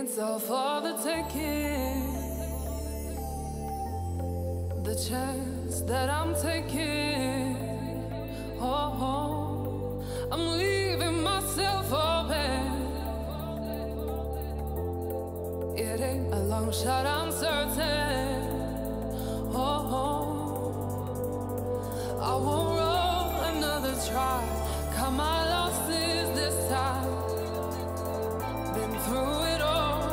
It's all for the taking. The chance that I'm taking. Oh, I'm leaving myself open. It ain't a long shot, I'm certain. Oh, I won't roll another try. Count my losses this time. Been through it all.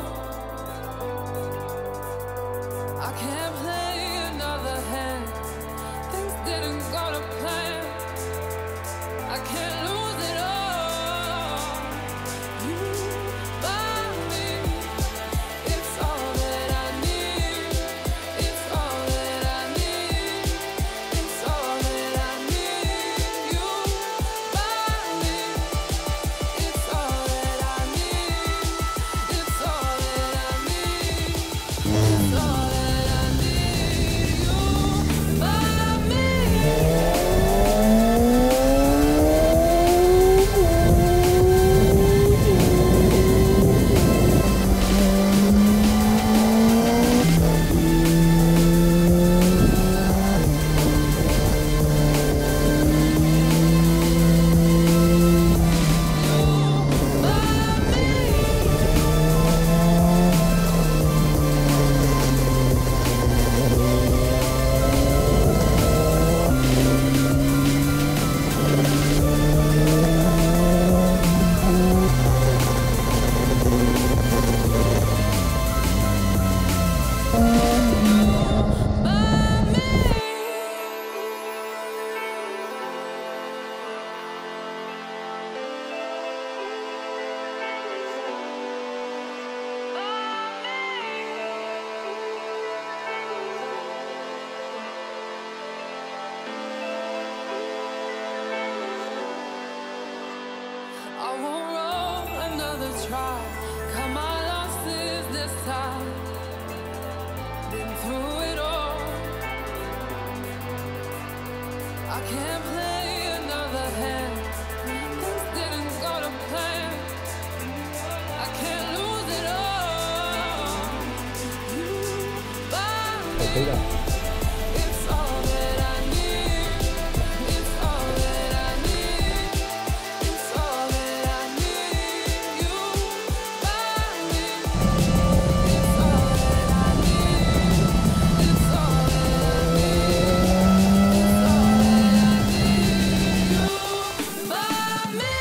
I can't play another hand. Things didn't go to plan. I can't lose it all. You by me. It's all that I need. It's all that I need. It's all that I need. You by me. It's all that I need. It's all that I need. It's all that I need. You by me. I won't roll another try. Count my losses this time. Been through it all. I can't play another hand. Things didn't go to plan. I can't lose it all. You by me. It's all that I need. It's all that I need. It's all that I need. You by me. It's all that I need. It's all that I need. It's all that I need. You by me.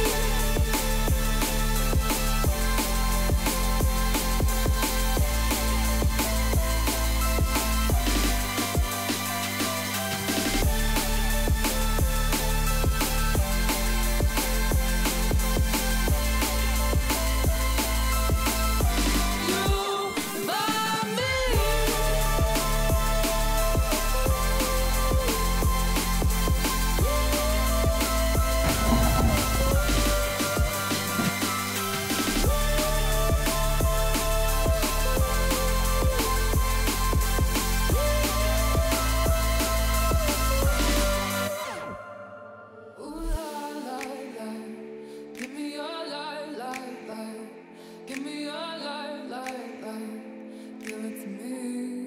Ooh la la la, give me your light, light, light. Give me your light, light, light. Give it to me.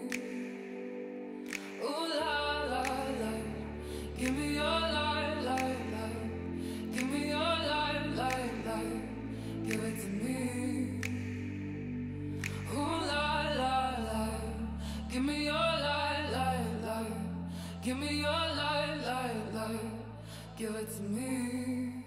Ooh la la la, give me your light, light, light. Give me your light, light, light. Give it to me. Ooh la la la, give me your light, light, light. Give me your light, light, light. Give it to me.